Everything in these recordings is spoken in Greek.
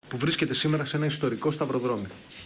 που βρίσκεται σήμερα σε ένα ιστορικό σταυροδρόμι.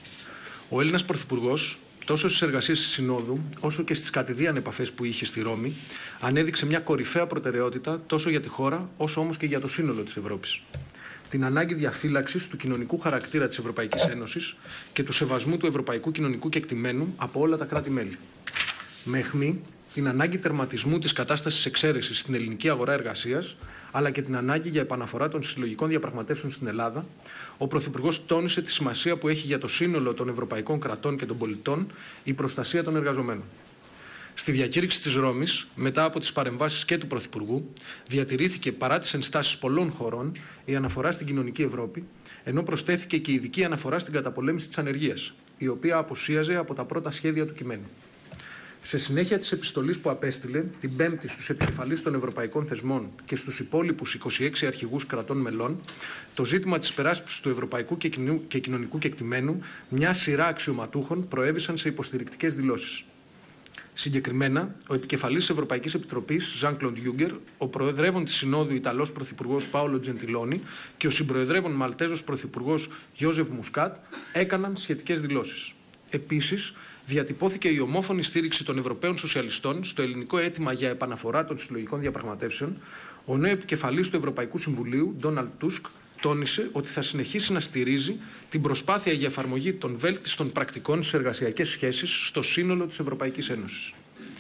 Ο Έλληνας Πρωθυπουργός, τόσο στις εργασίες της Συνόδου, όσο και στις κατηδίαν επαφές που είχε στη Ρώμη, ανέδειξε μια κορυφαία προτεραιότητα τόσο για τη χώρα, όσο όμως και για το σύνολο της Ευρώπης. Την ανάγκη διαφύλαξης του κοινωνικού χαρακτήρα της Ευρωπαϊκής Ένωσης και του σεβασμού του ευρωπαϊκού κοινωνικού κεκτημένου από όλα τα κράτη-μέλη. Με αιχμή την ανάγκη τερματισμού της κατάστασης εξαίρεσης στην ελληνική αγορά εργασίας, αλλά και την ανάγκη για επαναφορά των συλλογικών διαπραγματεύσεων στην Ελλάδα, ο Πρωθυπουργός τόνισε τη σημασία που έχει για το σύνολο των ευρωπαϊκών κρατών και των πολιτών η προστασία των εργαζομένων. Στη διακήρυξη της Ρώμης, μετά από τις παρεμβάσεις και του Πρωθυπουργού, διατηρήθηκε παρά τις ενστάσεις πολλών χωρών η αναφορά στην κοινωνική Ευρώπη, ενώ προσθέθηκε και η ειδική αναφορά στην καταπολέμηση της ανεργίας, η οποία απουσίαζε από τα πρώτα σχέδια του κειμένου. Σε συνέχεια της επιστολής που απέστειλε την Πέμπτη στους επικεφαλείς των ευρωπαϊκών θεσμών και στους υπόλοιπους 26 αρχηγούς κρατών μελών, το ζήτημα της υπεράσπισης του ευρωπαϊκού και κοινωνικού κεκτημένου, μια σειρά αξιωματούχων προέβησαν σε υποστηρικτικές δηλώσεις. Συγκεκριμένα, ο επικεφαλής της Ευρωπαϊκής Επιτροπής, Jean-Claude Juncker, ο προεδρεύων της Συνόδου Ιταλός Πρωθυπουργός Πάολο Τζεντιλόνι και ο συμπροεδρεύων Μαλτέζος Πρωθυπουργός Γιόζεφ Μουσκάτ έκαναν σχετικές δηλώσεις. Επίσης, διατυπώθηκε η ομόφωνη στήριξη των Ευρωπαίων Σοσιαλιστών στο ελληνικό αίτημα για επαναφορά των συλλογικών διαπραγματεύσεων. Ο νέος επικεφαλής του Ευρωπαϊκού Συμβουλίου, Ντόναλντ Τούσκ, τόνισε ότι θα συνεχίσει να στηρίζει την προσπάθεια για εφαρμογή των βέλτιστων πρακτικών στις εργασιακές σχέσεις στο σύνολο της Ευρωπαϊκής Ένωσης.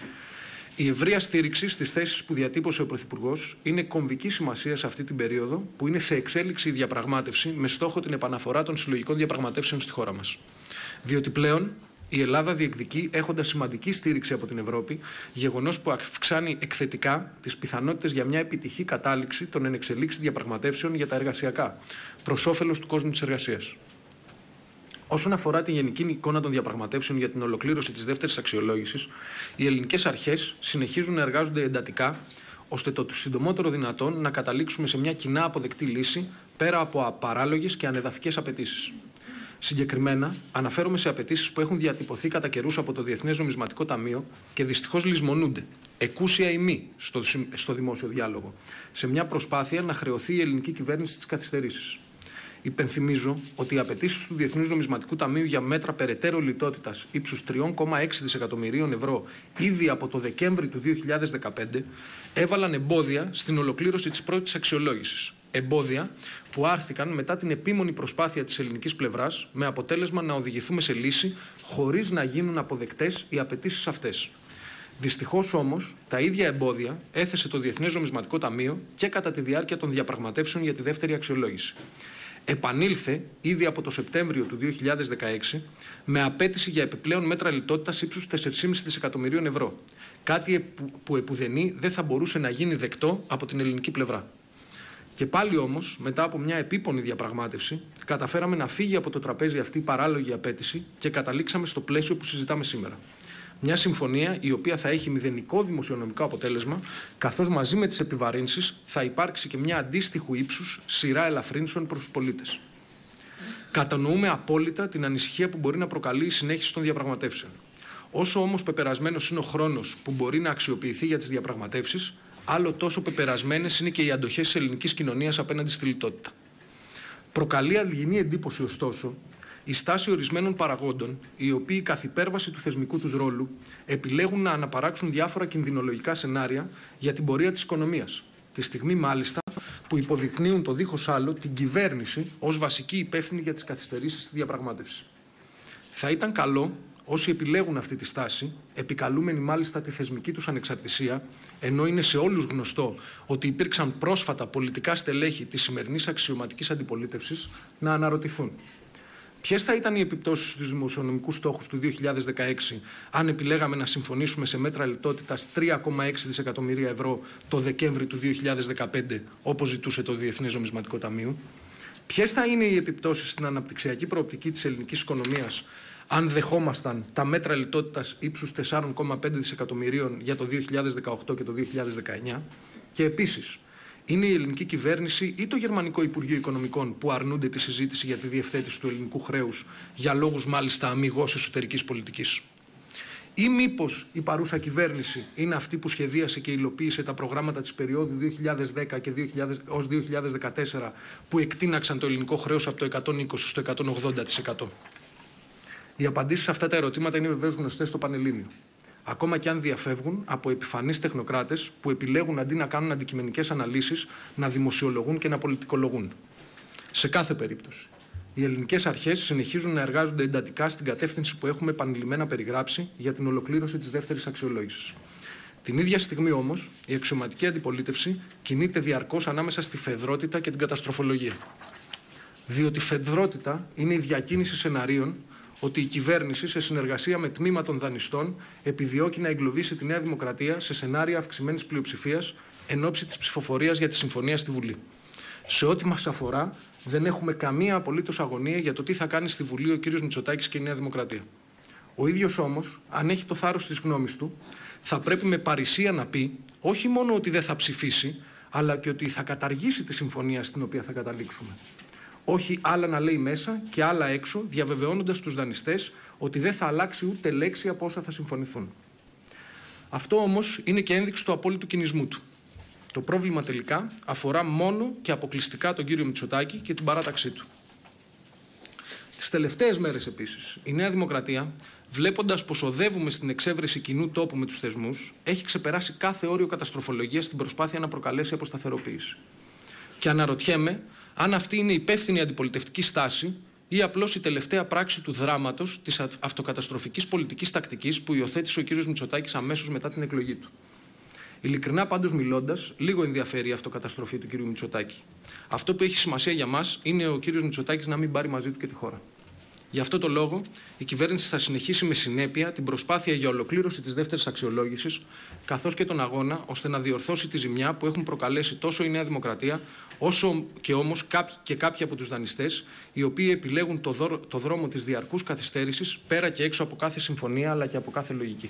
Η ευρεία στήριξη στις θέσεις που διατύπωσε ο Πρωθυπουργός είναι κομβική σημασία σε αυτή την περίοδο που είναι σε εξέλιξη η διαπραγμάτευση με στόχο την επαναφορά των συλλογικών διαπραγματεύσεων στη χώρα μας. Διότι πλέον η Ελλάδα διεκδικεί, έχοντας σημαντική στήριξη από την Ευρώπη, γεγονός που αυξάνει εκθετικά τις πιθανότητες για μια επιτυχή κατάληξη των ενεξελίξη διαπραγματεύσεων για τα εργασιακά, προς όφελος του κόσμου της εργασίας. Όσον αφορά τη γενική εικόνα των διαπραγματεύσεων για την ολοκλήρωση της δεύτερης αξιολόγησης, οι ελληνικές αρχές συνεχίζουν να εργάζονται εντατικά, ώστε το συντομότερο δυνατόν να καταλήξουμε σε μια κοινά αποδεκτή λύση πέρα από απαράλογες και ανεδαφικές απαιτήσεις. Συγκεκριμένα, αναφέρομαι σε απαιτήσεις που έχουν διατυπωθεί κατά καιρούς από το Διεθνές Νομισματικό Ταμείο και δυστυχώς λησμονούνται, εκούσια ή μη, στο δημόσιο διάλογο, σε μια προσπάθεια να χρεωθεί η ελληνική κυβέρνηση τις καθυστερήσεις. Υπενθυμίζω ότι οι απαιτήσεις του Διεθνούς Νομισματικού Ταμείου για μέτρα περαιτέρω λιτότητας ύψους 3,6 δισεκατομμυρίων ευρώ ήδη από το Δεκέμβρη του 2015 έβαλαν εμπόδια στην ολοκλήρωση της πρώτης αξιολόγησης. Εμπόδια που άρθηκαν μετά την επίμονη προσπάθεια της ελληνικής πλευράς με αποτέλεσμα να οδηγηθούμε σε λύση χωρίς να γίνουν αποδεκτές οι απαιτήσεις αυτές. Δυστυχώς όμως, τα ίδια εμπόδια έθεσε το Διεθνές Νομισματικό Ταμείο και κατά τη διάρκεια των διαπραγματεύσεων για τη δεύτερη αξιολόγηση. Επανήλθε ήδη από το Σεπτέμβριο του 2016 με απέτηση για επιπλέον μέτρα λιτότητας ύψους 4,5 δισεκατομμυρίων ευρώ. Κάτι που επουδενή δεν θα μπορούσε να γίνει δεκτό από την ελληνική πλευρά. Και πάλι όμως, μετά από μια επίπονη διαπραγμάτευση, καταφέραμε να φύγει από το τραπέζι αυτή η παράλογη απέτηση και καταλήξαμε στο πλαίσιο που συζητάμε σήμερα. Μια συμφωνία η οποία θα έχει μηδενικό δημοσιονομικό αποτέλεσμα, καθώς μαζί με τις επιβαρύνσεις θα υπάρξει και μια αντίστοιχου ύψους σειρά ελαφρύνσεων προς τους πολίτες. Κατανοούμε απόλυτα την ανησυχία που μπορεί να προκαλεί η συνέχιση των διαπραγματεύσεων. Όσο όμως πεπερασμένος είναι ο χρόνος που μπορεί να αξιοποιηθεί για τις διαπραγματεύσεις, άλλο τόσο πεπερασμένες είναι και οι αντοχές της ελληνικής κοινωνίας απέναντι στη λιτότητα. Προκαλεί αλγινή εντύπωση, ωστόσο, η στάση ορισμένων παραγόντων, οι οποίοι καθ' υπέρβαση του θεσμικού τους ρόλου επιλέγουν να αναπαράξουν διάφορα κινδυνολογικά σενάρια για την πορεία της οικονομίας. Τη στιγμή, μάλιστα, που υποδεικνύουν το δίχως άλλο την κυβέρνηση ως βασική υπεύθυνη για τις καθυστερήσεις στη διαπραγμάτευση. Θα ήταν καλό όσοι επιλέγουν αυτή τη στάση, επικαλούμενοι μάλιστα τη θεσμική τους ανεξαρτησία, ενώ είναι σε όλους γνωστό ότι υπήρξαν πρόσφατα πολιτικά στελέχη της σημερινής αξιωματικής αντιπολίτευσης, να αναρωτηθούν. Ποιες θα ήταν οι επιπτώσεις στους δημοσιονομικούς στόχους του 2016 αν επιλέγαμε να συμφωνήσουμε σε μέτρα λιτότητας 3,6 δισεκατομμύρια ευρώ το Δεκέμβρη του 2015, όπως ζητούσε το Διεθνές Νομισματικό Ταμείο? Ποιες θα είναι οι επιπτώσεις στην αναπτυξιακή προοπτική της ελληνικής οικονομίας αν δεχόμασταν τα μέτρα λιτότητας ύψους 4,5 δισεκατομμυρίων για το 2018 και το 2019? Και επίσης, είναι η ελληνική κυβέρνηση ή το Γερμανικό Υπουργείο Οικονομικών που αρνούνται τη συζήτηση για τη διευθέτηση του ελληνικού χρέους για λόγους μάλιστα αμιγώς εσωτερικής πολιτικής? ή μήπως η παρούσα κυβέρνηση είναι αυτή που σχεδίασε και υλοποίησε τα προγράμματα της περίοδου 2010 και ως 2014 που εκτείναξαν το ελληνικό χρέος από το 120% στο 180%. Οι απαντήσεις σε αυτά τα ερωτήματα είναι βεβαίως γνωστές στο Πανελλήνιο. Ακόμα και αν διαφεύγουν από επιφανείς τεχνοκράτες που επιλέγουν αντί να κάνουν αντικειμενικές αναλύσεις να δημοσιολογούν και να πολιτικολογούν. Σε κάθε περίπτωση, οι ελληνικές αρχές συνεχίζουν να εργάζονται εντατικά στην κατεύθυνση που έχουμε επανειλημμένα περιγράψει για την ολοκλήρωση της δεύτερης αξιολόγησης. Την ίδια στιγμή όμως, η αξιωματική αντιπολίτευση κινείται διαρκώς ανάμεσα στη φεδρότητα και την καταστροφολογία. Διότι φεδρότητα είναι η διακίνηση σεναρίων ότι η κυβέρνηση, σε συνεργασία με τμήμα των δανειστών, επιδιώκει να εγκλωβίσει τη Νέα Δημοκρατία σε σενάρια αυξημένης πλειοψηφίας εν ώψη της ψηφοφορίας για τη συμφωνία στη Βουλή. Σε ό,τι μας αφορά, δεν έχουμε καμία απολύτως αγωνία για το τι θα κάνει στη Βουλή ο κ. Μητσοτάκης και η Νέα Δημοκρατία. Ο ίδιος όμως, αν έχει το θάρρος της γνώμης του, θα πρέπει με παρησία να πει όχι μόνο ότι δεν θα ψηφίσει, αλλά και ότι θα καταργήσει τη συμφωνία στην οποία θα καταλήξουμε. Όχι άλλα να λέει μέσα και άλλα έξω, διαβεβαιώνοντας τους δανειστές ότι δεν θα αλλάξει ούτε λέξη από όσα θα συμφωνηθούν. Αυτό όμως είναι και ένδειξη του απόλυτου κινησμού του. Το πρόβλημα τελικά αφορά μόνο και αποκλειστικά τον κύριο Μητσοτάκη και την παράταξή του. Τις τελευταίες μέρες επίσης, η Νέα Δημοκρατία, βλέποντας πως οδεύουμε στην εξέβρεση κοινού τόπου με τους θεσμούς, έχει ξεπεράσει κάθε όριο καταστροφολογίας στην προσπάθεια να προκαλέσει αποσταθεροποίηση. Και αναρωτιέμαι αν αυτή είναι η υπεύθυνη αντιπολιτευτική στάση ή απλώς η τελευταία πράξη του δράματος της αυτοκαταστροφικής πολιτικής τακτικής που υιοθέτησε ο κ. Μητσοτάκης αμέσως μετά την εκλογή του. Ειλικρινά πάντως μιλώντας, λίγο ενδιαφέρει η αυτοκαταστροφή του κ. Μητσοτάκη. Αυτό που έχει σημασία για μας είναι ο κ. Μητσοτάκης να μην πάρει μαζί του και τη χώρα. Γι' αυτό το λόγο, η κυβέρνηση θα συνεχίσει με συνέπεια την προσπάθεια για ολοκλήρωση της δεύτερης αξιολόγησης, καθώς και τον αγώνα ώστε να διορθώσει τη ζημιά που έχουν προκαλέσει τόσο η Νέα Δημοκρατία, όσο και όμως και κάποιοι από τους δανειστές, οι οποίοι επιλέγουν το δρόμο της διαρκούς καθυστέρησης πέρα και έξω από κάθε συμφωνία αλλά και από κάθε λογική.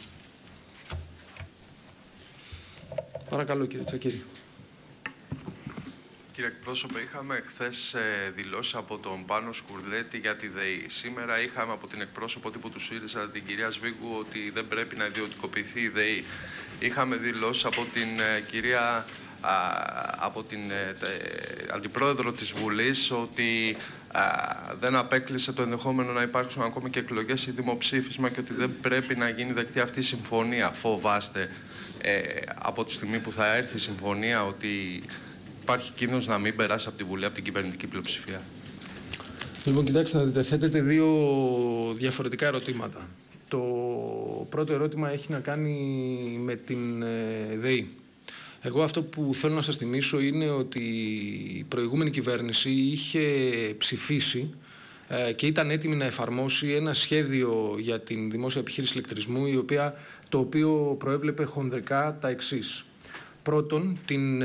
Παρακαλώ, κύριε Τσακίρη. Κύριε εκπρόσωπε, είχαμε χθες δηλώσει από τον Πάνο Σκουρλέτη για τη ΔΕΗ. Σήμερα είχαμε από την εκπρόσωπο τύπου του ΣΥΡΙΖΑ, την κυρία Σβίγκου, ότι δεν πρέπει να ιδιωτικοποιηθεί η ΔΕΗ. Είχαμε δηλώσει από την κυρία, από την αντιπρόεδρο της Βουλής, ότι δεν απέκλεισε το ενδεχόμενο να υπάρξουν ακόμη και εκλογές ή δημοψήφισμα και ότι δεν πρέπει να γίνει δεκτή αυτή η συμφωνία. Φοβάστε από τη στιγμή που θα έρθει η συμφωνία ότι υπάρχει κίνδυνος να μην περάσει από τη Βουλή, από την κυβερνητική πλειοψηφία? Λοιπόν, κοιτάξτε να δείτε, θέτετε δύο διαφορετικά ερωτήματα. Το πρώτο ερώτημα έχει να κάνει με την ΔΕΗ. Εγώ αυτό που θέλω να σας θυμίσω είναι ότι η προηγούμενη κυβέρνηση είχε ψηφίσει και ήταν έτοιμη να εφαρμόσει ένα σχέδιο για την δημόσια επιχείρηση ηλεκτρισμού, το οποίο προέβλεπε χονδρικά τα εξής. Πρώτον,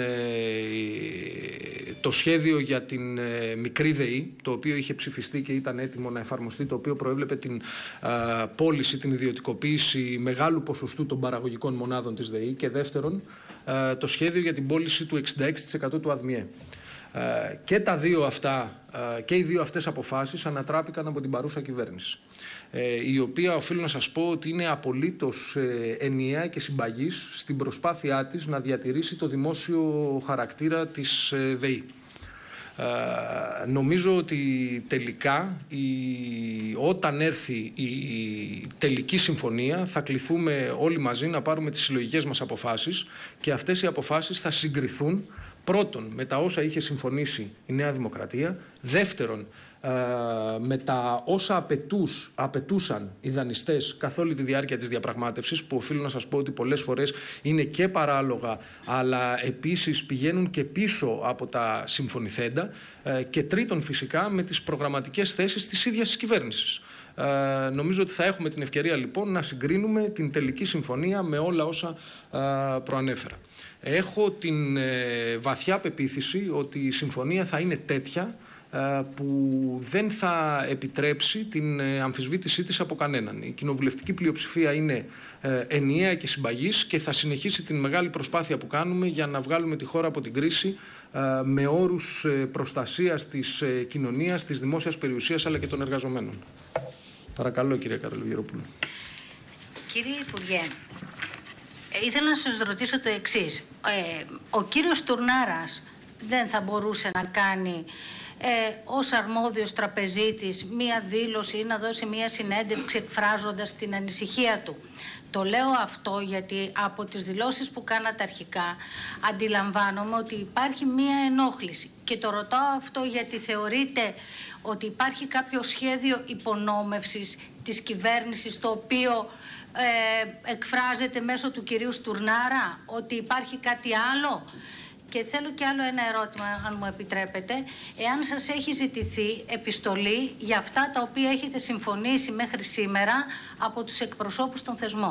το σχέδιο για την μικρή ΔΕΗ, το οποίο είχε ψηφιστεί και ήταν έτοιμο να εφαρμοστεί, το οποίο προέβλεπε την πώληση, την ιδιωτικοποίηση μεγάλου ποσοστού των παραγωγικών μονάδων της ΔΕΗ, και δεύτερον, το σχέδιο για την πώληση του 66% του ΑΔΜΙΕ. Και οι δύο αυτές αποφάσεις ανατράπηκαν από την παρούσα κυβέρνηση, η οποία οφείλω να σας πω ότι είναι απολύτως ενιαία και συμπαγής στην προσπάθειά της να διατηρήσει το δημόσιο χαρακτήρα της ΔΕΗ. Νομίζω ότι τελικά όταν έρθει η τελική συμφωνία θα κληθούμε όλοι μαζί να πάρουμε τις συλλογικές μας αποφάσεις, και αυτές οι αποφάσεις θα συγκριθούν πρώτον με τα όσα είχε συμφωνήσει η Νέα Δημοκρατία, δεύτερον με τα όσα απαιτούσαν οι δανειστές καθ' όλη τη διάρκεια της διαπραγμάτευσης, που οφείλω να σας πω ότι πολλές φορές είναι και παράλογα, αλλά επίσης πηγαίνουν και πίσω από τα συμφωνηθέντα, και τρίτον φυσικά με τις προγραμματικές θέσεις της ίδιας της κυβέρνησης. Νομίζω ότι θα έχουμε την ευκαιρία λοιπόν να συγκρίνουμε την τελική συμφωνία με όλα όσα προανέφερα. Έχω την βαθιά πεποίθηση ότι η συμφωνία θα είναι τέτοια που δεν θα επιτρέψει την αμφισβήτησή της από κανέναν. Η κοινοβουλευτική πλειοψηφία είναι ενιαία και συμπαγής και θα συνεχίσει την μεγάλη προσπάθεια που κάνουμε για να βγάλουμε τη χώρα από την κρίση με όρους προστασίας της κοινωνίας, της δημόσιας περιουσίας αλλά και των εργαζομένων. Παρακαλώ, κυρία Καραλογερόπουλου. Κύριε Υπουργέ, ήθελα να σας ρωτήσω το εξής. Ο κύριος Τουρνάρας δεν θα μπορούσε να κάνει ως αρμόδιος τραπεζίτης μία δήλωση ή να δώσει μία συνέντευξη εκφράζοντας την ανησυχία του? Το λέω αυτό γιατί από τις δηλώσεις που κάνατε αρχικά αντιλαμβάνομαι ότι υπάρχει μία ενόχληση. Και το ρωτάω αυτό γιατί θεωρείτε ότι υπάρχει κάποιο σχέδιο υπονόμευσης της κυβέρνησης το οποίο εκφράζεται μέσω του κυρίου Στουρνάρα, ότι υπάρχει κάτι άλλο? Και θέλω και άλλο ένα ερώτημα, αν μου επιτρέπετε. Εάν σας έχει ζητηθεί επιστολή για αυτά τα οποία έχετε συμφωνήσει μέχρι σήμερα από τους εκπροσώπους των θεσμών.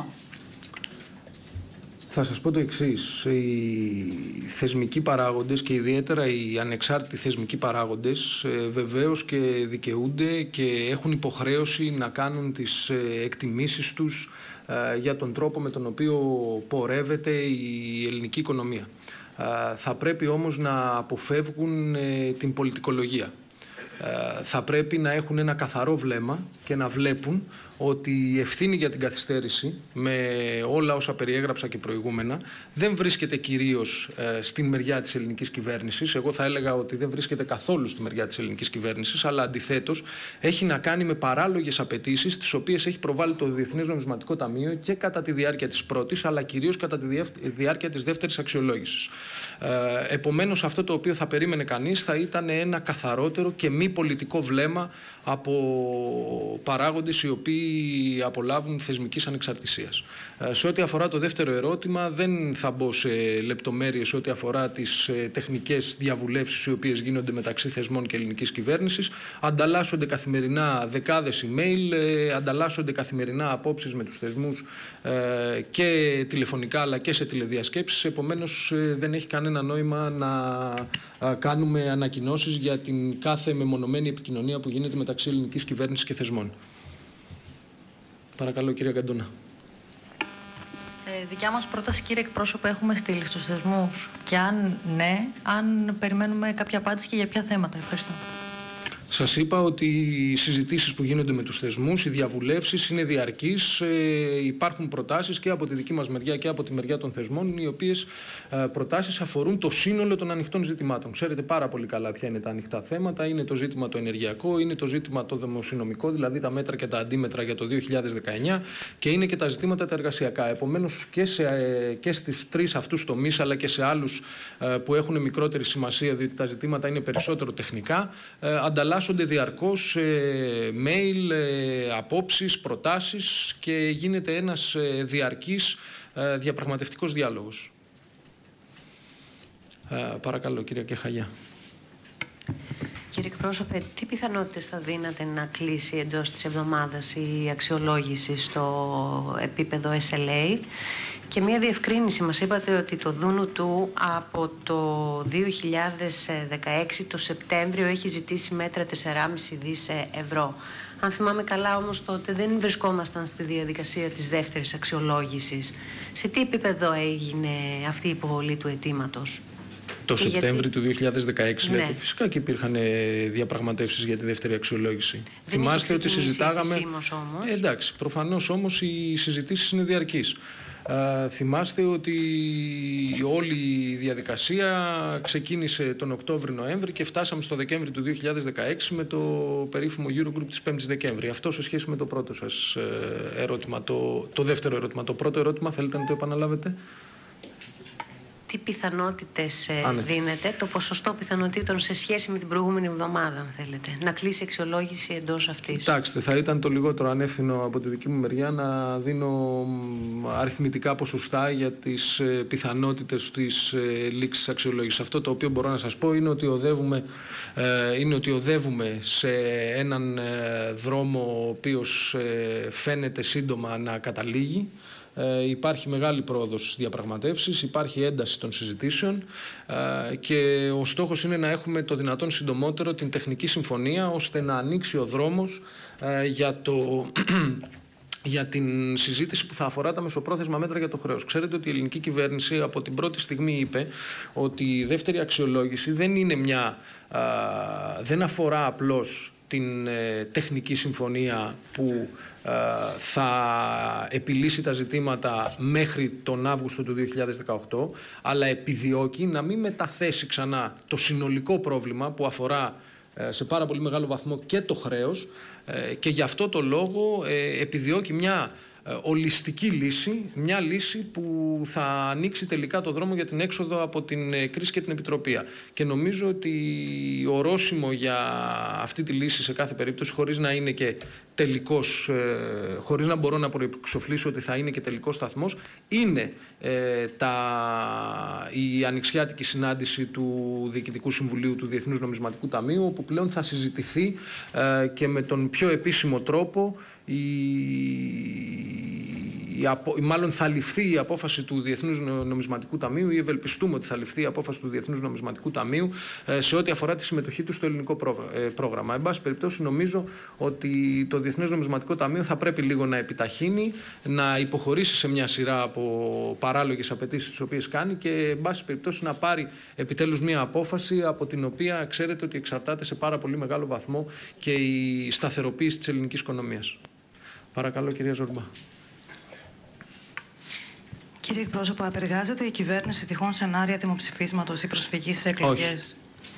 Θα σας πω το εξής. Οι θεσμικοί παράγοντες και ιδιαίτερα οι ανεξάρτητοι θεσμικοί παράγοντες βεβαίως και δικαιούνται και έχουν υποχρέωση να κάνουν τις εκτιμήσεις τους για τον τρόπο με τον οποίο πορεύεται η ελληνική οικονομία. Θα πρέπει όμως να αποφεύγουν την πολιτικολογία. Θα πρέπει να έχουν ένα καθαρό βλέμμα και να βλέπουν ότι η ευθύνη για την καθυστέρηση, με όλα όσα περιέγραψα και προηγούμενα, δεν βρίσκεται κυρίως στην μεριά της ελληνικής κυβέρνησης. Εγώ θα έλεγα ότι δεν βρίσκεται καθόλου στη μεριά της ελληνικής κυβέρνησης, αλλά αντιθέτως έχει να κάνει με παράλογες απαιτήσεις, τις οποίες έχει προβάλει το Διεθνές Νομισματικό Ταμείο και κατά τη διάρκεια της πρώτης, αλλά κυρίως κατά τη διάρκεια της δεύτερης αξιολόγησης. Επομένως, αυτό το οποίο θα περίμενε κανείς θα ήταν ένα καθαρότερο και μη πολιτικό βλέμμα από παράγοντες οι οποίοι απολάβουν θεσμικής ανεξαρτησίας. Σε ό,τι αφορά το δεύτερο ερώτημα, δεν θα μπω σε λεπτομέρειες ό,τι αφορά τις τεχνικές διαβουλεύσεις οι οποίες γίνονται μεταξύ θεσμών και ελληνικής κυβέρνησης. Ανταλλάσσονται καθημερινά δεκάδες email, ανταλλάσσονται καθημερινά απόψεις με τους θεσμούς και τηλεφωνικά αλλά και σε τηλεδιασκέψεις. Επομένως, δεν έχει κανένα νόημα να κάνουμε ανακοινώσεις για την κάθε μεμονωμένη επικοινωνία που γίνεται μεταξύ ελληνικής κυβέρνησης και θεσμών. Παρακαλώ, κυρία Καντώνα. Δικιά μας πρόταση, κύριε εκπρόσωπε, έχουμε στείλει στους θεσμούς. Και αν ναι, αν περιμένουμε κάποια απάντηση και για ποια θέματα. Ευχαριστώ. Σας είπα ότι οι συζητήσεις που γίνονται με τους θεσμούς, οι διαβουλεύσεις είναι διαρκείς. Υπάρχουν προτάσεις και από τη δική μας μεριά και από τη μεριά των θεσμών, οι οποίες προτάσεις αφορούν το σύνολο των ανοιχτών ζητημάτων. Ξέρετε πάρα πολύ καλά ποια είναι τα ανοιχτά θέματα. Είναι το ζήτημα το ενεργειακό, είναι το ζήτημα το δημοσιονομικό, δηλαδή τα μέτρα και τα αντίμετρα για το 2019, και είναι και τα ζητήματα τα εργασιακά. Επομένως, και στους τρεις αυτούς τομείς, αλλά και σε άλλους που έχουν μικρότερη σημασία, διότι τα ζητήματα είναι περισσότερο τεχνικά, ανταλλάσσονται διαρκώς mail, απόψεις, προτάσεις και γίνεται ένας διαρκής διαπραγματευτικός διάλογος. Παρακαλώ, κυρία Κεχαγιά. Κύριε εκπρόσωπε, τι πιθανότητες θα δίνατε να κλείσει εντός της εβδομάδας η αξιολόγηση στο επίπεδο SLA? Και μία διευκρίνηση, μας είπατε ότι το Δούνου του από το 2016 το Σεπτέμβριο έχει ζητήσει μέτρα 4,5 δις ευρώ. Αν θυμάμαι καλά όμως τότε δεν βρισκόμασταν στη διαδικασία της δεύτερης αξιολόγησης. Σε τι επίπεδο έγινε αυτή η υποβολή του αιτήματος? Το Σεπτέμβριο του 2016, λέτε. Φυσικά και υπήρχαν διαπραγματεύσεις για τη δεύτερη αξιολόγηση. Θυμάστε ότι συζητάγαμε. Εντάξει, προφανώς όμως οι συζητήσεις είναι διαρκείς. Θυμάστε ότι όλη η διαδικασία ξεκίνησε τον Οκτώβριο-Νοέμβρη και φτάσαμε στο Δεκέμβρη του 2016 με το περίφημο Eurogroup της 5ης Δεκέμβρη. Αυτό σε σχέση με το πρώτο σας ερώτημα. Το δεύτερο ερώτημα. Το πρώτο ερώτημα θέλετε να το επαναλάβετε? Τι πιθανότητες δίνεται, το ποσοστό πιθανότητων σε σχέση με την προηγούμενη εβδομάδα, αν θέλετε, να κλείσει αξιολόγηση εντός αυτής? Κοιτάξτε, θα ήταν το λιγότερο ανεύθυνο από τη δική μου μεριά να δίνω αριθμητικά ποσοστά για τις πιθανότητες της λήξης αξιολόγησης. Αυτό το οποίο μπορώ να σας πω είναι ότι οδεύουμε σε έναν δρόμο ο οποίος φαίνεται σύντομα να καταλήγει. Υπάρχει μεγάλη πρόοδος στις διαπραγματεύσεις, υπάρχει ένταση των συζητήσεων και ο στόχος είναι να έχουμε το δυνατόν συντομότερο την τεχνική συμφωνία ώστε να ανοίξει ο δρόμος για την συζήτηση που θα αφορά τα μεσοπρόθεσμα μέτρα για το χρέος. Ξέρετε ότι η ελληνική κυβέρνηση από την πρώτη στιγμή είπε ότι η δεύτερη αξιολόγηση δεν αφορά απλώς την τεχνική συμφωνία που θα επιλύσει τα ζητήματα μέχρι τον Αύγουστο του 2018, αλλά επιδιώκει να μην μεταθέσει ξανά το συνολικό πρόβλημα που αφορά σε πάρα πολύ μεγάλο βαθμό και το χρέος, και γι' αυτό το λόγο επιδιώκει μια ολιστική λύση, μια λύση που θα ανοίξει τελικά το δρόμο για την έξοδο από την κρίση και την επιτροπία. Και νομίζω ότι ορόσημο για αυτή τη λύση σε κάθε περίπτωση, χωρίς να είναι και τελικός, χωρίς να μπορώ να προεξοφλήσω ότι θα είναι και τελικός σταθμός, είναι η ανοιξιάτικη συνάντηση του Διοικητικού Συμβουλίου του Διεθνούς Νομισματικού Ταμείου, όπου πλέον θα συζητηθεί και με τον πιο επίσημο τρόπο μάλλον θα ληφθεί η απόφαση του Διεθνούς Νομισματικού Ταμείου, ή ευελπιστούμε ότι θα ληφθεί η απόφαση του Διεθνούς Νομισματικού Ταμείου σε ό,τι αφορά τη συμμετοχή του στο ελληνικό πρόγραμμα. Εν πάση περιπτώσει, νομίζω ότι το Διεθνές Νομισματικό Ταμείο θα πρέπει λίγο να επιταχύνει, να υποχωρήσει σε μια σειρά από παράλογες απαιτήσεις τις οποίες κάνει και, εν πάση περιπτώσει, να πάρει επιτέλους μια απόφαση από την οποία ξέρετε ότι εξαρτάται σε πάρα πολύ μεγάλο βαθμό και η σταθεροποίηση της ελληνικής οικονομίας. Παρακαλώ, κυρία Ζορμπά. Κύριε εκπρόσωπο, απεργάζεται η κυβέρνηση τυχόν σενάρια δημοψηφίσματος ή προσφυγής στις εκλογές? Όχι.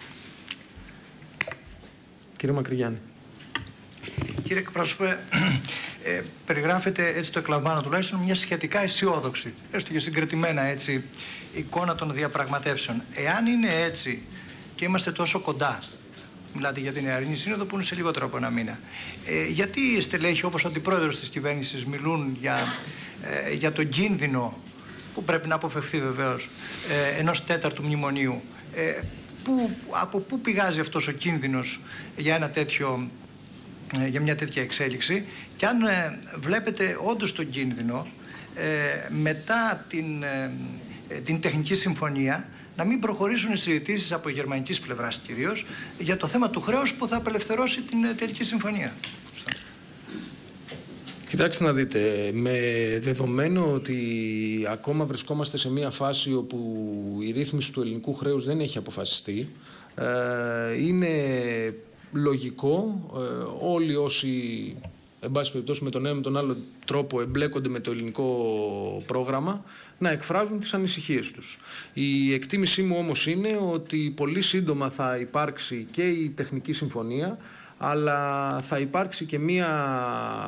Κύριε Μακρυγιάννη. Κύριε εκπρόσωπε, περιγράφεται, έτσι το εκλαμβάνω τουλάχιστον, μια σχετικά αισιόδοξη, έστω και συγκρατημένα έτσι, εικόνα των διαπραγματεύσεων. Εάν είναι έτσι και είμαστε τόσο κοντά, μιλάτε για την Ιαρινή Σύνοδο που είναι σε λιγότερο από ένα μήνα, γιατί οι στελέχοι όπως ο αντιπρόεδρος της κυβέρνησης μιλούν για τον κίνδυνο που πρέπει να αποφευχθεί βεβαίως ενός τέταρτου μνημονίου? Από πού πηγάζει αυτός ο κίνδυνος για μια τέτοια εξέλιξη, και αν βλέπετε όντως τον κίνδυνο μετά την τεχνική συμφωνία να μην προχωρήσουν οι συζητήσεις από γερμανικής πλευράς κυρίως για το θέμα του χρέους που θα απελευθερώσει την τελική συμφωνία? Κοιτάξτε να δείτε, με δεδομένο ότι ακόμα βρισκόμαστε σε μια φάση όπου η ρύθμιση του ελληνικού χρέους δεν έχει αποφασιστεί, είναι λογικό όλοι όσοι, εν πάση περιπτώσει, με τον ένα με τον άλλο τρόπο εμπλέκονται με το ελληνικό πρόγραμμα να εκφράζουν τις ανησυχίες τους. Η εκτίμησή μου όμως είναι ότι πολύ σύντομα θα υπάρξει και η τεχνική συμφωνία, αλλά θα υπάρξει και μία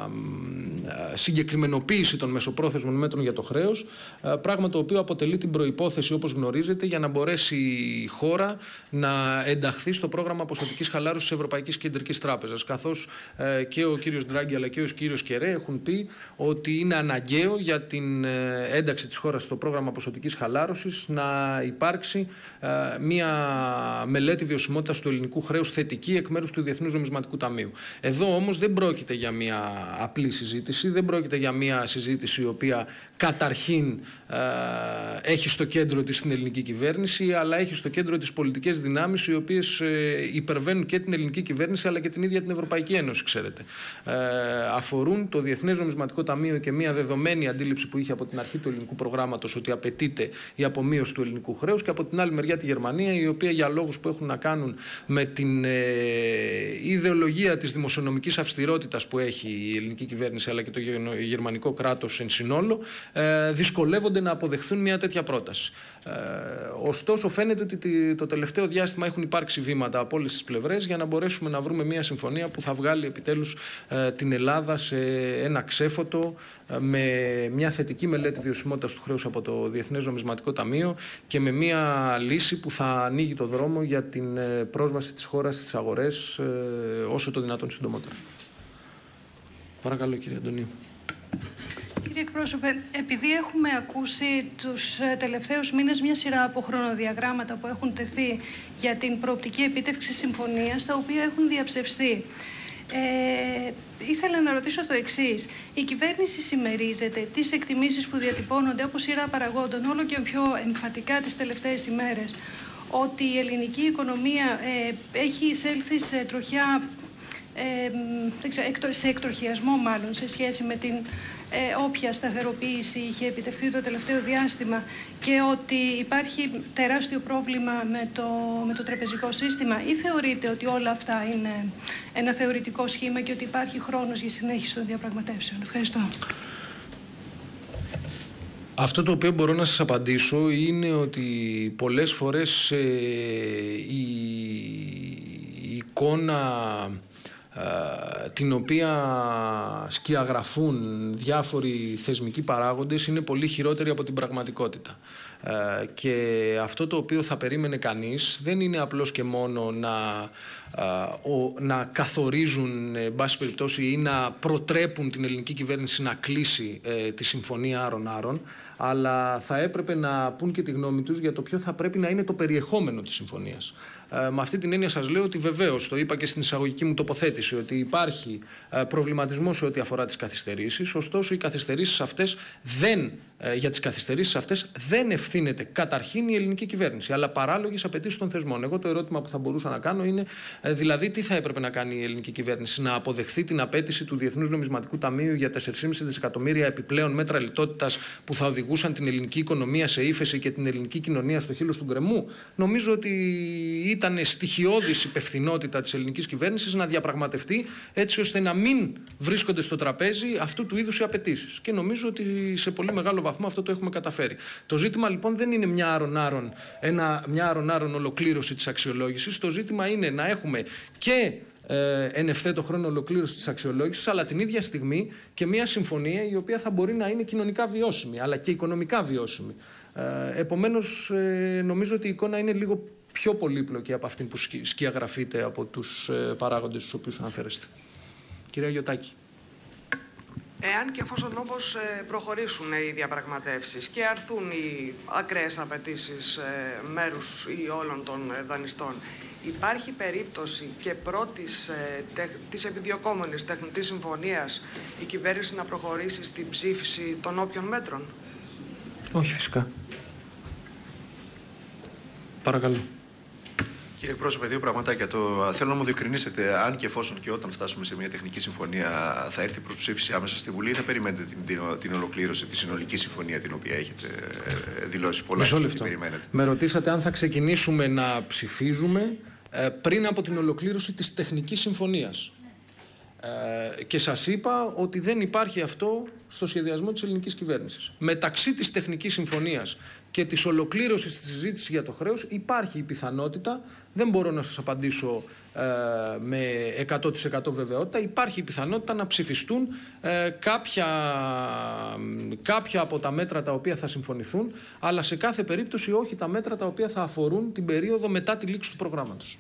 συγκεκριμενοποίηση των μεσοπρόθεσμων μέτρων για το χρέος, πράγμα το οποίο αποτελεί την προϋπόθεση, όπως γνωρίζετε, για να μπορέσει η χώρα να ενταχθεί στο πρόγραμμα ποσοτικής χαλάρωσης της Ευρωπαϊκής Κεντρικής Τράπεζας, καθώς και ο κύριος Ντράγκη αλλά και ο κύριος Κερέ έχουν πει ότι είναι αναγκαίο για την ένταξη της χώρας στο πρόγραμμα ποσοτικής χαλάρωσης να υπάρξει μία μελέτη βιωσιμότητας του ελληνικού χρέους θετική εκ μέρους του Διεθνούς Νομισματικού Ταμείου. Εδώ όμως δεν πρόκειται για μια απλή συζήτηση, δεν πρόκειται για μια συζήτηση η οποία καταρχήν έχει στο κέντρο της την ελληνική κυβέρνηση, αλλά έχει στο κέντρο τις πολιτικές δυνάμεις οι οποίες υπερβαίνουν και την ελληνική κυβέρνηση αλλά και την ίδια την Ευρωπαϊκή Ένωση, ξέρετε. Αφορούν το Διεθνές Νομισματικό Ταμείο και μια δεδομένη αντίληψη που είχε από την αρχή του ελληνικού προγράμματος ότι απαιτείται η απομείωση του ελληνικού χρέους, και από την άλλη μεριά τη Γερμανία, η οποία για λόγους που έχουν να κάνουν με την ιδεολογία της δημοσιονομικής αυστηρότητας που έχει η ελληνική κυβέρνηση αλλά και το γερμανικό κράτος εν συνόλο, δυσκολεύονται να αποδεχθούν μια τέτοια πρόταση. Ωστόσο, φαίνεται ότι το τελευταίο διάστημα έχουν υπάρξει βήματα από όλες τις πλευρές για να μπορέσουμε να βρούμε μια συμφωνία που θα βγάλει επιτέλους την Ελλάδα σε ένα ξέφωτο, με μια θετική μελέτη βιωσιμότητας του χρέους από το Διεθνές Νομισματικό Ταμείο και με μια λύση που θα ανοίγει το δρόμο για την πρόσβαση της χώρας στις αγορές όσο το δυνατόν συντομότερα. Παρακαλώ, κύριε Αντωνίου. Κύριε εκπρόσωπε, επειδή έχουμε ακούσει τους τελευταίους μήνες μια σειρά από χρονοδιαγράμματα που έχουν τεθεί για την προοπτική επίτευξη συμφωνίας, τα οποία έχουν διαψευστεί, ήθελα να ρωτήσω το εξής. Η κυβέρνηση συμμερίζεται τις εκτιμήσεις που διατυπώνονται από σειρά παραγόντων όλο και πιο εμφατικά τις τελευταίες ημέρες, ότι η ελληνική οικονομία έχει εισέλθει σε τροχιά σε εκτροχιασμό μάλλον, σε σχέση με την όποια σταθεροποίηση είχε επιτευχθεί το τελευταίο διάστημα και ότι υπάρχει τεράστιο πρόβλημα με το τραπεζικό σύστημα, ή θεωρείτε ότι όλα αυτά είναι ένα θεωρητικό σχήμα και ότι υπάρχει χρόνος για συνέχιση των διαπραγματεύσεων? Ευχαριστώ. Αυτό το οποίο μπορώ να σας απαντήσω είναι ότι πολλές φορές η εικόνα την οποία σκιαγραφούν διάφοροι θεσμικοί παράγοντες είναι πολύ χειρότερη από την πραγματικότητα. Και αυτό το οποίο θα περίμενε κανείς δεν είναι απλώς και μόνο να καθορίζουν, εν πάση περιπτώσει, ή να προτρέπουν την ελληνική κυβέρνηση να κλείσει τη συμφωνία άρων-άρων, αλλά θα έπρεπε να πούν και τη γνώμη τους για το ποιο θα πρέπει να είναι το περιεχόμενο της συμφωνίας. Με αυτή την έννοια σας λέω ότι βεβαίως, το είπα και στην εισαγωγική μου τοποθέτηση, ότι υπάρχει προβληματισμός σε ό,τι αφορά τις καθυστερήσεις, ωστόσο για τις καθυστερήσεις αυτές δεν ευθύνεται καταρχήν η ελληνική κυβέρνηση, αλλά παράλογες απαιτήσεις των θεσμών. Εγώ το ερώτημα που θα μπορούσα να κάνω είναι, δηλαδή, τι θα έπρεπε να κάνει η ελληνική κυβέρνηση? Να αποδεχθεί την απέτηση του Διεθνούς Νομισματικού Ταμείου για 4,5 δισεκατομμύρια επιπλέον μέτρα λιτότητας που θα οδηγούσαν την ελληνική οικονομία σε ύφεση και την ελληνική κοινωνία στο χείλος του γκρεμού? Νομίζω ότι ήταν στοιχειώδης υπευθυνότητα της ελληνικής κυβέρνησης να διαπραγματευτεί έτσι ώστε να μην βρίσκονται στο τραπέζι αυτού του είδους οι απαιτήσεις. Και νομίζω ότι σε πολύ μεγάλο βαθμό αυτό το έχουμε καταφέρει. Το ζήτημα λοιπόν δεν είναι μια άρων-άρων ολοκλήρωση της αξιολόγησης. Το ζήτημα είναι να έχουμε και εν ευθέτω χρόνο ολοκλήρωση της αξιολόγησης, αλλά την ίδια στιγμή και μια συμφωνία η οποία θα μπορεί να είναι κοινωνικά βιώσιμη, αλλά και οικονομικά βιώσιμη. Επομένως, νομίζω ότι η εικόνα είναι λίγο πιο πολύπλοκη από αυτή που σκιαγραφείται από τους παράγοντες στους οποίους αναφέρεστε. Κυρία Γιωτάκη. Εάν και εφόσον όπως προχωρήσουν οι διαπραγματεύσεις και αρθούν οι ακραίες απαιτήσεις μέρους ή όλων των δανειστών, υπάρχει περίπτωση και πρώτης της επιδιωκόμενης τεχνητής συμφωνίας η κυβέρνηση να προχωρήσει στην ψήφιση των όποιων μέτρων? Όχι, φυσικά. Παρακαλώ. Κύριε πρόσωπε, δύο πραγματάκια. Θέλω να μου διευκρινίσετε αν και εφόσον και όταν φτάσουμε σε μια τεχνική συμφωνία θα έρθει προς ψήφιση άμεσα στη Βουλή ή θα περιμένετε την ολοκλήρωση, τη συνολική συμφωνία την οποία έχετε δηλώσει πολλά και περιμένετε? Με ρωτήσατε αν θα ξεκινήσουμε να ψηφίζουμε πριν από την ολοκλήρωση της τεχνικής συμφωνίας. Και σας είπα ότι δεν υπάρχει αυτό στο σχεδιασμό της ελληνικής κυβέρνησης. Μεταξύ της τεχνικής συμφωνίας και της ολοκλήρωσης της συζήτησης για το χρέος υπάρχει η πιθανότητα, δεν μπορώ να σας απαντήσω με 100% βεβαιότητα, υπάρχει η πιθανότητα να ψηφιστούν κάποια από τα μέτρα τα οποία θα συμφωνηθούν, αλλά σε κάθε περίπτωση όχι τα μέτρα τα οποία θα αφορούν την περίοδο μετά τη λήξη του προγράμματος.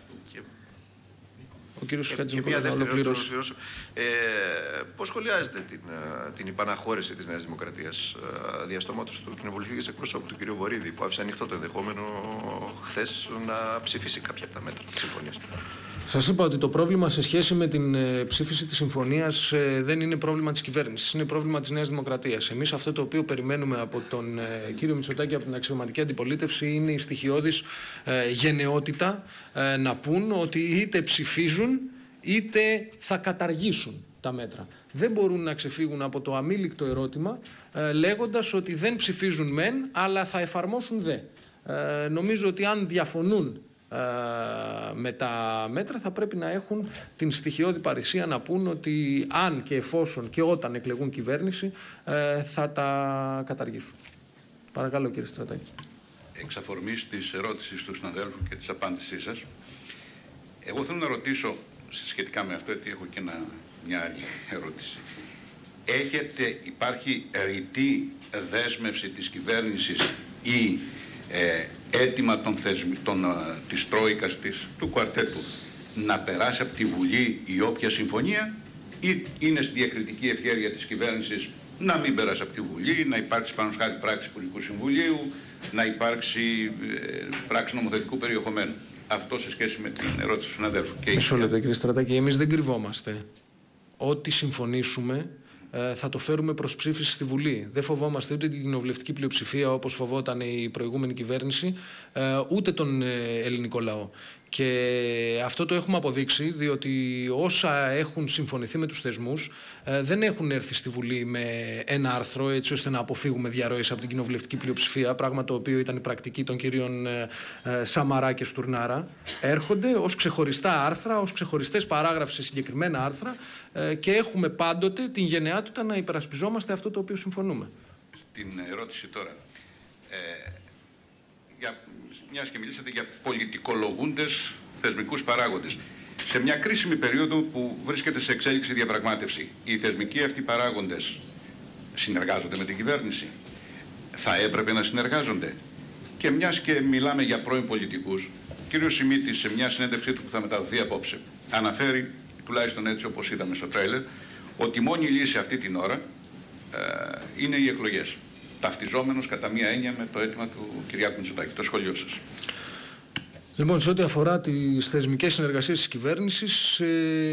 Ο κύριος Χατζηνικόλας να ολοκληρώσει. Πώς σχολιάζετε την υπαναχώρηση της Νέας Δημοκρατίας διαστόματος του κοινοβουλευτικού εκπροσώπου του κ. Βορίδη, που άφησε ανοιχτό το ενδεχόμενο χθες να ψηφίσει κάποια από τα μέτρα της συμφωνίας? Σας είπα ότι το πρόβλημα σε σχέση με την ψήφιση της συμφωνίας δεν είναι πρόβλημα της κυβέρνησης, είναι πρόβλημα της Νέας Δημοκρατίας. Εμείς αυτό το οποίο περιμένουμε από τον κύριο Μητσοτάκη, από την αξιωματική αντιπολίτευση, είναι η στοιχειώδης γενναιότητα να πούν ότι είτε ψηφίζουν είτε θα καταργήσουν τα μέτρα. Δεν μπορούν να ξεφύγουν από το αμήλικτο ερώτημα λέγοντας ότι δεν ψηφίζουν μεν, αλλά θα εφαρμόσουν δε. Νομίζω ότι αν διαφωνούν με τα μέτρα θα πρέπει να έχουν την στοιχειώδη παρησία να πούν ότι αν και εφόσον και όταν εκλεγούν κυβέρνηση θα τα καταργήσουν. Παρακαλώ, κύριε Στρατάκη. Εξ αφορμής της ερώτησης του συναδέλφου και της απάντησής σας, εγώ θέλω να ρωτήσω σχετικά με αυτό, γιατί έχω και μια άλλη ερώτηση. Υπάρχει ρητή δέσμευση της κυβέρνησης ή αίτημα της Τρόικας, του κουαρτέτου, να περάσει από τη Βουλή η όποια συμφωνία, ή είναι στη διακριτική ευχέρεια της κυβέρνησης να μην περάσει από τη Βουλή, να υπάρξει πάνω χάρη πράξη Υπουργικού Συμβουλίου, να υπάρξει πράξη νομοθετικού περιεχομένου? Αυτό σε σχέση με την ερώτηση του συναδέλφου. Μισό λεπτό, κύριε Στρατάκη, εμείς δεν κρυβόμαστε. Ό,τι συμφωνήσουμε θα το φέρουμε προς ψήφιση στη Βουλή. Δεν φοβόμαστε ούτε την κοινοβουλευτική πλειοψηφία όπως φοβόταν η προηγούμενη κυβέρνηση, ούτε τον ελληνικό λαό. Και αυτό το έχουμε αποδείξει, διότι όσα έχουν συμφωνηθεί με τους θεσμούς δεν έχουν έρθει στη Βουλή με ένα άρθρο, έτσι ώστε να αποφύγουμε διαρροές από την κοινοβουλευτική πλειοψηφία, πράγμα το οποίο ήταν η πρακτική των κυρίων Σαμαρά και Στουρνάρα. Έρχονται ως ξεχωριστά άρθρα, ως ξεχωριστές παράγραφοι σε συγκεκριμένα άρθρα και έχουμε πάντοτε την γενναιότητα να υπερασπιζόμαστε αυτό το οποίο συμφωνούμε. Στην ερώτηση τώρα. Μιας και μιλήσατε για πολιτικολογούντες θεσμικούς παράγοντες. Σε μια κρίσιμη περίοδο που βρίσκεται σε εξέλιξη διαπραγμάτευση, οι θεσμικοί αυτοί παράγοντες συνεργάζονται με την κυβέρνηση? Θα έπρεπε να συνεργάζονται? Και μιας και μιλάμε για πρώην πολιτικούς, ο κ. Σιμίτης σε μια συνέντευξή του που θα μεταδοθεί απόψε αναφέρει, τουλάχιστον έτσι όπως είδαμε στο τρέιλερ, ότι η μόνη λύση αυτή την ώρα είναι οι εκλογές. Ταυτιζόμενος κατά μία έννοια με το αίτημα του Κυριάκου Μητσοτάκη. Το σχόλιο σας. Λοιπόν, σε ό,τι αφορά τις θεσμικές συνεργασίες της κυβέρνησης,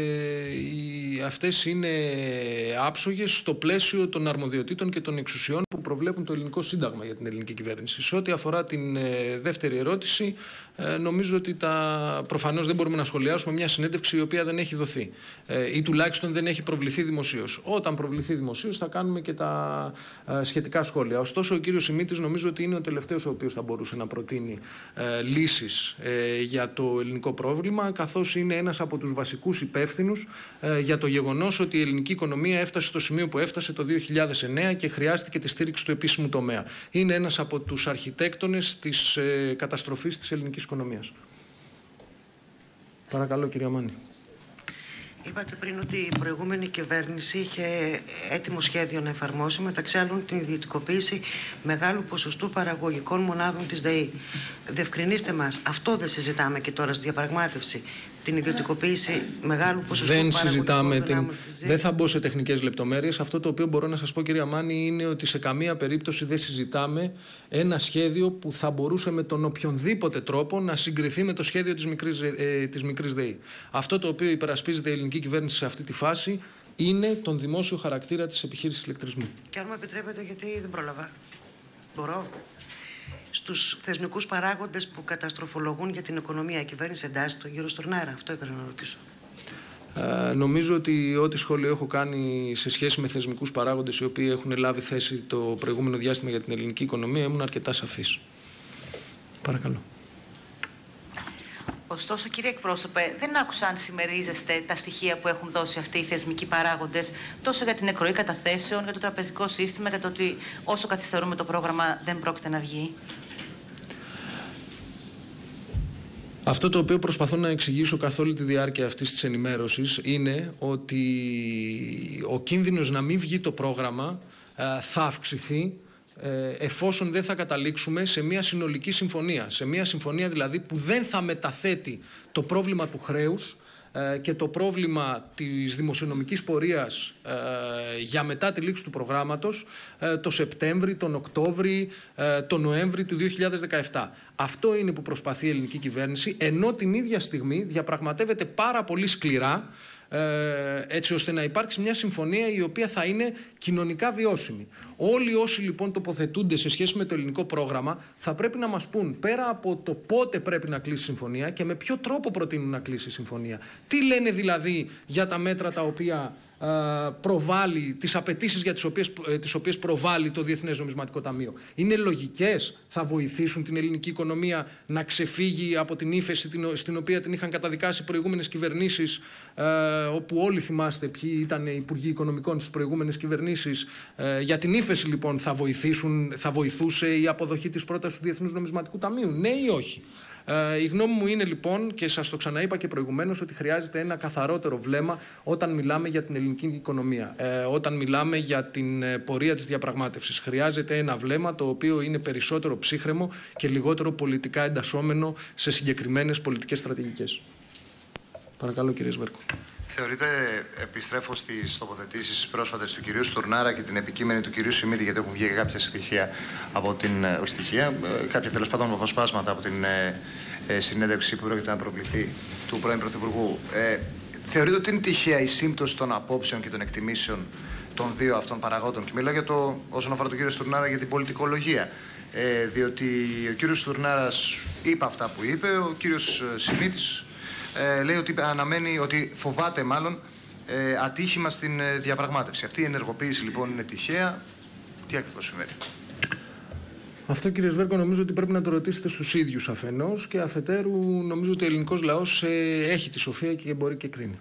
αυτές είναι άψογες στο πλαίσιο των αρμοδιοτήτων και των εξουσιών που προβλέπουν το ελληνικό σύνταγμα για την ελληνική κυβέρνηση. Σε ό,τι αφορά την δεύτερη ερώτηση, νομίζω ότι προφανώς δεν μπορούμε να σχολιάσουμε μια συνέντευξη η οποία δεν έχει δοθεί ή τουλάχιστον δεν έχει προβληθεί δημοσίως. Όταν προβληθεί δημοσίως θα κάνουμε και τα σχετικά σχόλια. Ωστόσο, ο κύριος Σιμίτης νομίζω ότι είναι ο τελευταίος ο οποίος θα μπορούσε να προτείνει λύσεις για το ελληνικό πρόβλημα, καθώς είναι ένας από τους βασικούς υπεύθυνους για το γεγονός ότι η ελληνική οικονομία έφτασε στο σημείο που έφτασε το 2009 και χρειάστηκε τη στήριξη του επίσημου τομέα. Είναι ένας από τους αρχιτέκτονες της καταστροφής της ελληνικής οικονομίας. Παρακαλώ, κυρία Μάνη. Είπατε πριν ότι η προηγούμενη κυβέρνηση είχε έτοιμο σχέδιο να εφαρμόσει, μεταξύ άλλων την ιδιωτικοποίηση μεγάλου ποσοστού παραγωγικών μονάδων της ΔΕΗ. Διευκρινίστε μας, αυτό δεν συζητάμε και τώρα στη διαπραγμάτευση? Την ιδιωτικοποίηση μεγάλου ποσοστού παραγωγικών μονάδων της ΔΕΗ. Δεν θα μπω σε τεχνικές λεπτομέρειες. Αυτό το οποίο μπορώ να σας πω, κυρία Μάνη, είναι ότι σε καμία περίπτωση δεν συζητάμε ένα σχέδιο που θα μπορούσε με τον οποιονδήποτε τρόπο να συγκριθεί με το σχέδιο της μικρής ΔΕΗ. Αυτό το οποίο υπερασπίζεται η ελληνική κυβέρνηση σε αυτή τη φάση είναι τον δημόσιο χαρακτήρα της επιχείρησης ηλεκτρισμού. Και αν μου επιτρέπετε, γιατί δεν πρόλαβα. Μπορώ. Στους θεσμικούς παράγοντες που καταστροφολογούν για την οικονομία, η κυβέρνηση εντάσσει τον κύριο Στουρνάρα? Αυτό ήθελα να ρωτήσω. Νομίζω ότι ό,τι σχόλιο έχω κάνει σε σχέση με θεσμικούς παράγοντες οι οποίοι έχουν λάβει θέση το προηγούμενο διάστημα για την ελληνική οικονομία ήμουν αρκετά σαφής. Παρακαλώ. Ωστόσο, κύριε εκπρόσωπε, δεν άκουσα αν συμμερίζεστε τα στοιχεία που έχουν δώσει αυτοί οι θεσμικοί παράγοντες τόσο για την εκροή καταθέσεων, για το τραπεζικό σύστημα, για το ότι όσο καθυστερούμε το πρόγραμμα δεν πρόκειται να βγει. Αυτό το οποίο προσπαθώ να εξηγήσω καθ' όλη τη διάρκεια αυτής της ενημέρωσης είναι ότι ο κίνδυνος να μην βγει το πρόγραμμα θα αυξηθεί εφόσον δεν θα καταλήξουμε σε μια συνολική συμφωνία. Σε μια συμφωνία δηλαδή που δεν θα μεταθέτει το πρόβλημα του χρέους και το πρόβλημα της δημοσιονομικής πορείας για μετά τη λήξη του προγράμματος το Σεπτέμβρη, τον Οκτώβρη, τον Νοέμβρη του 2017. Αυτό είναι που προσπαθεί η ελληνική κυβέρνηση, ενώ την ίδια στιγμή διαπραγματεύεται πάρα πολύ σκληρά έτσι ώστε να υπάρξει μια συμφωνία η οποία θα είναι κοινωνικά βιώσιμη. Όλοι όσοι λοιπόν τοποθετούνται σε σχέση με το ελληνικό πρόγραμμα θα πρέπει να μας πούν πέρα από το πότε πρέπει να κλείσει η συμφωνία και με ποιο τρόπο προτείνουν να κλείσει η συμφωνία. Τι λένε δηλαδή για τα μέτρα τα οποία προβάλλει, τις απαιτήσεις για τις οποίες προβάλλει το Διεθνές Νομισματικό Ταμείο. Είναι λογικές? Θα βοηθήσουν την ελληνική οικονομία να ξεφύγει από την ύφεση στην οποία την είχαν καταδικάσει οι προηγούμενες κυβερνήσεις, όπου όλοι θυμάστε ποιοι ήταν οι υπουργοί οικονομικών στις προηγούμενες κυβερνήσεις? Για την ύφεση λοιπόν θα βοηθούσε η αποδοχή της πρότασης του Διεθνούς Νομισματικού Ταμείου? Ναι ή όχι? Η γνώμη μου είναι λοιπόν, και σας το ξαναείπα και προηγουμένως, ότι χρειάζεται ένα καθαρότερο βλέμμα όταν μιλάμε για την ελληνική οικονομία, όταν μιλάμε για την πορεία της διαπραγμάτευσης. Χρειάζεται ένα βλέμμα το οποίο είναι περισσότερο ψύχρεμο και λιγότερο πολιτικά εντασσόμενο σε συγκεκριμένες πολιτικές στρατηγικές. Παρακαλώ, κύριε Σβέρκο. Θεωρείτε, επιστρέφω στις τοποθετήσεις πρόσφατες του κυρίου Στουρνάρα και την επικείμενη του κυρίου Σιμίτη, γιατί έχουν βγει κάποια στοιχεία από την. Κάποια τέλος πάντων αποσπάσματα από την συνέντευξη που πρόκειται να προβληθεί του πρώην Πρωθυπουργού. Θεωρείτε ότι είναι τυχαία η σύμπτωση των απόψεων και των εκτιμήσεων των δύο αυτών παραγόντων? Και μιλάω για όσον αφορά τον κύριο Στουρνάρα για την πολιτικολογία. Διότι ο κύριος Στουρνάρας είπε αυτά που είπε, ο κύριος Σιμίτης λέει ότι αναμένει, ότι φοβάται μάλλον ατύχημα στην διαπραγμάτευση. Αυτή η ενεργοποίηση λοιπόν είναι τυχαία. Τι ακριβώς συμβαίνει? Αυτό, κύριε Σβέρκο, νομίζω ότι πρέπει να το ρωτήσετε στους ίδιους αφενός, και αφετέρου νομίζω ότι ο ελληνικός λαός έχει τη σοφία και μπορεί και κρίνει.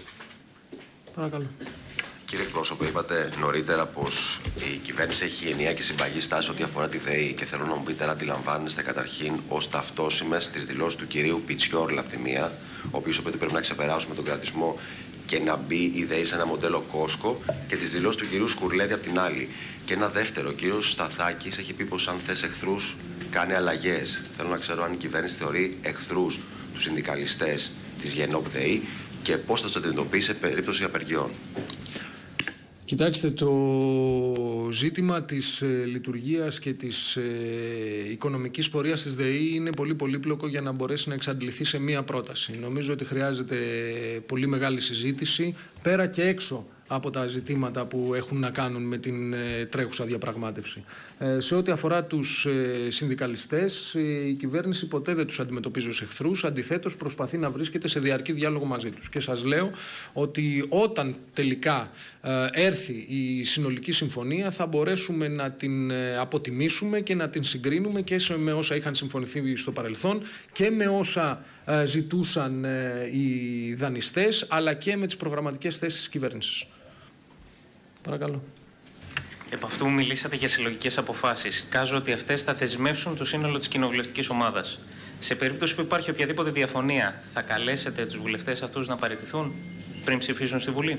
Παρακαλώ. Κύριε εκπρόσωπε, είπατε νωρίτερα πως η κυβέρνηση έχει ενιαία και συμπαγή στάση ό,τι αφορά τη ΔΕΗ, και θέλω να μου πείτε αν αντιλαμβάνεστε καταρχήν ως ταυτόσιμες τις δηλώσεις του κυρίου Πιτσιόρλα από τη μία, ο οποίος είπε ότι πρέπει να ξεπεράσουμε τον κρατισμό και να μπει η ΔΕΗ σε ένα μοντέλο Κόσκο, και τις δηλώσεις του κυρίου Σκουρλέτη από την άλλη. Και ένα δεύτερο, ο κύριος Σταθάκης έχει πει πως αν θες εχθρούς κάνει αλλαγές. Θέλω να ξέρω αν η κυβέρνηση θεωρεί εχθρούς τους συνδικαλιστές της ΓΕΝΟΠ ΔΕΗ και πώς θα τους αντιμετωπίσει σε περίπτωση απεργιών. Κοιτάξτε, το ζήτημα της λειτουργίας και της οικονομικής πορείας της ΔΕΗ είναι πολύ πολύπλοκο για να μπορέσει να εξαντληθεί σε μία πρόταση. Νομίζω ότι χρειάζεται πολύ μεγάλη συζήτηση πέρα και έξω από τα ζητήματα που έχουν να κάνουν με την τρέχουσα διαπραγμάτευση. Σε ό,τι αφορά τους συνδικαλιστές, η κυβέρνηση ποτέ δεν τους αντιμετωπίζει ως εχθρούς, αντιθέτως προσπαθεί να βρίσκεται σε διαρκή διάλογο μαζί τους. Και σας λέω ότι όταν τελικά έρθει η συνολική συμφωνία θα μπορέσουμε να την αποτιμήσουμε και να την συγκρίνουμε και με όσα είχαν συμφωνηθεί στο παρελθόν και με όσα ζητούσαν οι δανειστές, αλλά και με τις προγραμματικές θέσεις της κυβέρνησης. Παρακαλώ. Επ' αυτού μιλήσατε για συλλογικές αποφάσεις. Κάζω ότι αυτές θα θεσμεύσουν το σύνολο της κοινοβουλευτικής ομάδας. Σε περίπτωση που υπάρχει οποιαδήποτε διαφωνία, θα καλέσετε τους βουλευτές αυτούς να παραιτηθούν πριν ψηφίσουν στη Βουλή?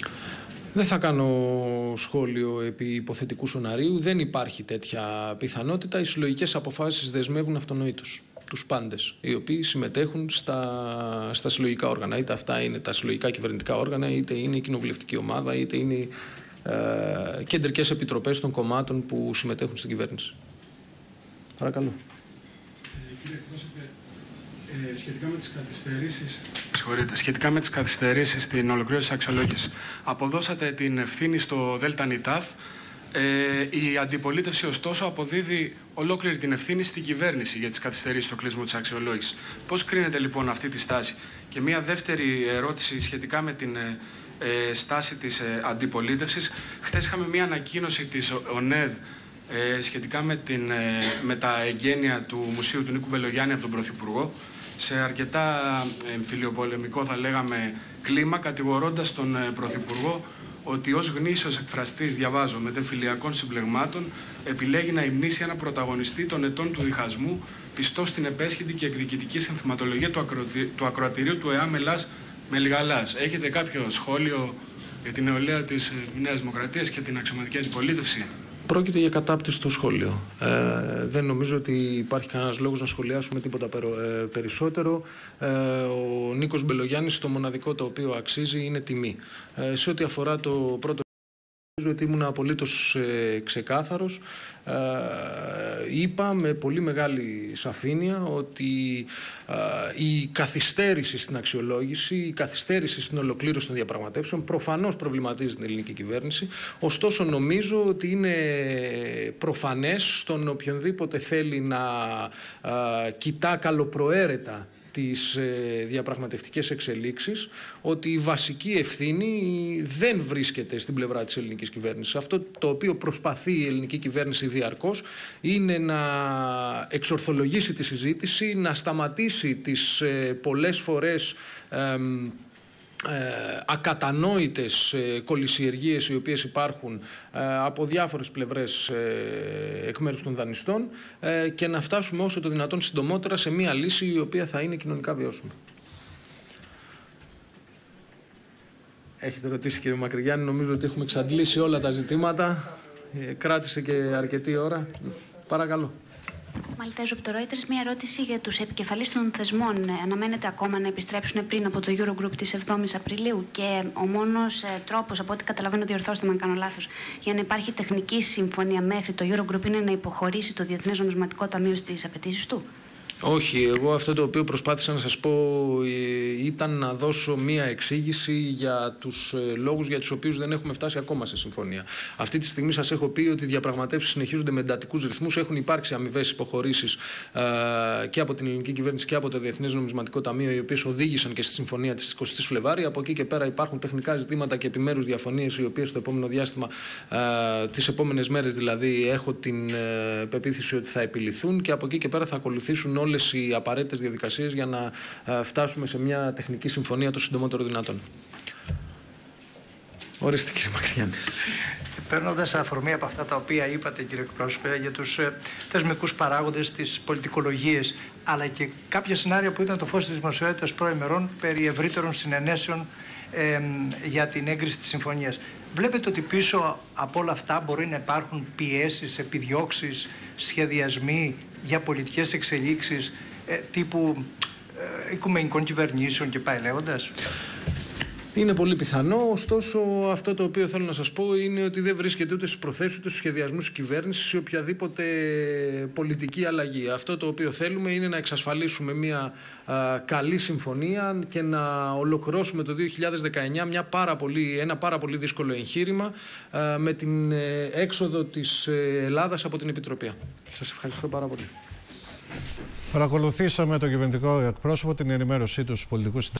Δεν θα κάνω σχόλιο επί υποθετικού σεναρίου. Δεν υπάρχει τέτοια πιθανότητα. Οι συλλογικές αποφάσεις δεσμεύουν αυτονοήτως τους πάντες, οι οποίοι συμμετέχουν στα συλλογικά όργανα. Είτε αυτά είναι τα συλλογικά κυβερνητικά όργανα, είτε είναι η κοινοβουλευτική ομάδα, είτε είναι οι κεντρικές επιτροπές των κομμάτων που συμμετέχουν στην κυβέρνηση. Παρακαλώ. Κύριε εκπρόσωπε, σχετικά με τις καθυστερήσεις στην ολοκλήρωση της αξιολόγησης, αποδώσατε την ευθύνη στο ΔΝΤ. Η αντιπολίτευση, ωστόσο, αποδίδει ολόκληρη την ευθύνη στην κυβέρνηση για τις καθυστερήσεις στο κλείσιμο της αξιολόγησης. Πώς κρίνετε λοιπόν αυτή τη στάση? Και μια δεύτερη ερώτηση σχετικά με την στάση της αντιπολίτευσης. Χθες είχαμε μια ανακοίνωση της ΟΝΕΔ σχετικά με τα εγγένεια του Μουσείου του Νίκου Μπελογιάννη από τον Πρωθυπουργό, σε αρκετά εμφυλιοπολεμικό, θα λέγαμε, κλίμα, κατηγορώντας τον Πρωθυπουργό ότι ως γνήσιος εκφραστής, διαβάζω, μετεμφυλιακών συμπλεγμάτων, επιλέγει να υμνήσει ένα πρωταγωνιστή των ετών του διχασμού, πιστό στην επέσχυντη και εκδικητική συνθηματολογία του ακροατηρίου του ΕΑΜ Ελλάς Μελιγαλάς. Έχετε κάποιο σχόλιο για την νεολαία της Νέας Δημοκρατίας και την αξιωματική αντιπολίτευση? Πρόκειται για κατάπτυστο σχόλιο. Δεν νομίζω ότι υπάρχει κανένας λόγος να σχολιάσουμε τίποτα περισσότερο. Ο Νίκος Μπελογιάννης, το μοναδικό το οποίο αξίζει είναι τιμή. Σε ό,τι αφορά το πρώτο, νομίζω ότι ήμουν απολύτως ξεκάθαρος. Είπα με πολύ μεγάλη σαφήνεια ότι η καθυστέρηση στην αξιολόγηση, η καθυστέρηση στην ολοκλήρωση των διαπραγματεύσεων προφανώς προβληματίζει την ελληνική κυβέρνηση. Ωστόσο νομίζω ότι είναι προφανές στον οποιονδήποτε θέλει να κοιτά καλοπροαίρετα τις διαπραγματευτικές εξελίξεις, ότι η βασική ευθύνη δεν βρίσκεται στην πλευρά της ελληνικής κυβέρνησης. Αυτό το οποίο προσπαθεί η ελληνική κυβέρνηση διαρκώς είναι να εξορθολογήσει τη συζήτηση, να σταματήσει τις πολλές φορές ακατανόητες κολυσιεργίες οι οποίες υπάρχουν από διάφορες πλευρές εκ μέρους των δανειστών και να φτάσουμε όσο το δυνατόν συντομότερα σε μια λύση η οποία θα είναι κοινωνικά βιώσιμη. Έχετε ρωτήσει, κύριε Μακρυγιάννη, νομίζω ότι έχουμε εξαντλήσει όλα τα ζητήματα. Κράτησε και αρκετή ώρα. Παρακαλώ. Μαλτέζο από το Reuters, μια ερώτηση για τους επικεφαλείς των θεσμών. Αναμένεται ακόμα να επιστρέψουν πριν από το Eurogroup της 7ης Απριλίου και ο μόνος τρόπος, από ό,τι καταλαβαίνω, διορθώστε με αν κάνω λάθος, για να υπάρχει τεχνική συμφωνία μέχρι το Eurogroup είναι να υποχωρήσει το Διεθνές Νομισματικό Ταμείο στις απαιτήσεις του? Όχι, εγώ αυτό το οποίο προσπάθησα να σας πω ήταν να δώσω μία εξήγηση για τους λόγους για τους οποίους δεν έχουμε φτάσει ακόμα σε συμφωνία. Αυτή τη στιγμή σας έχω πει ότι οι διαπραγματεύσεις συνεχίζονται με εντατικούς ρυθμούς. Έχουν υπάρξει αμοιβές υποχωρήσεις και από την ελληνική κυβέρνηση και από το Διεθνές Νομισματικό Ταμείο, οι οποίες οδήγησαν και στη συμφωνία της 20 Φλεβάρη. Από εκεί και πέρα υπάρχουν τεχνικά ζητήματα και επιμέρους διαφωνίες, οι οποίες στο επόμενο διάστημα, τις επόμενες μέρες δηλαδή, έχω την πεποίθηση ότι θα επιληθούν, και από εκεί και πέρα θα ακολουθήσουν όλες οι απαραίτητες διαδικασίες για να φτάσουμε σε μια τεχνική συμφωνία το συντομότερο δυνατόν. Ορίστε, κύριε Μακριάννη. Παίρνοντας αφορμή από αυτά τα οποία είπατε, κύριε εκπρόσωπε, για τους θεσμικούς παράγοντες, τις πολιτικολογίες, αλλά και κάποια σενάρια που ήταν το φως της δημοσιότητας προημερών περί ευρύτερων συνενέσεων για την έγκριση της συμφωνίας. Βλέπετε ότι πίσω από όλα αυτά μπορεί να υπάρχουν πιέσεις, επιδιώξεις, σχεδιασμοί για πολιτικές εξελίξεις τύπου οικουμενικών κυβερνήσεων και πάει λέγοντας? Είναι πολύ πιθανό, ωστόσο αυτό το οποίο θέλω να σας πω είναι ότι δεν βρίσκεται ούτε στις προθέσεις ούτε στους σχεδιασμούς της κυβέρνησης ή οποιαδήποτε πολιτική αλλαγή. Αυτό το οποίο θέλουμε είναι να εξασφαλίσουμε μια καλή συμφωνία και να ολοκληρώσουμε το 2019 ένα πάρα πολύ δύσκολο εγχείρημα με την έξοδο της Ελλάδας από την Επιτροπή. Σας ευχαριστώ πάρα πολύ. Παρακολουθήσαμε τον κυβερνητικό εκπρόσωπο, την ενημέρωσή του στους πολιτικούς